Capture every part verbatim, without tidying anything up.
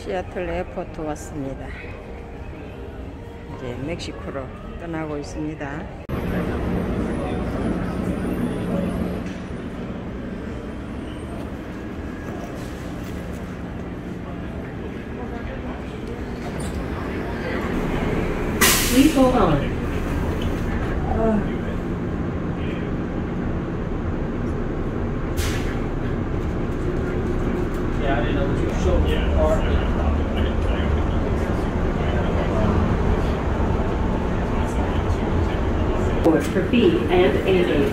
시애틀 에어포트 왔습니다. 이제 멕시코로 떠나고 있습니다. Please hold on. 아. Yeah, I didn't know what you showed me. Forward for B and A A.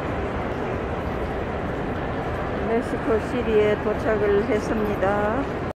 멕시코 시리에 도착을 했습니다.